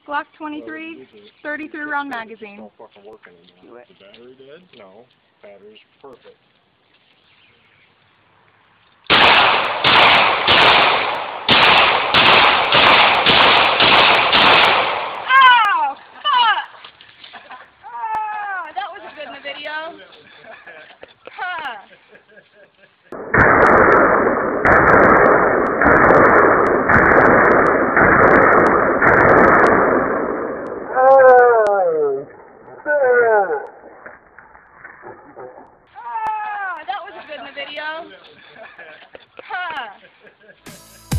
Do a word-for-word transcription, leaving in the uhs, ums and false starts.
Glock twenty-three, thirty-three round magazine. Don't fucking work anymore. Do it. The battery dead? No. Battery's perfect. Ow! Fuck! Ah, that wasn't good in the video. Huh. Ah, that wasn't good in the video. Huh.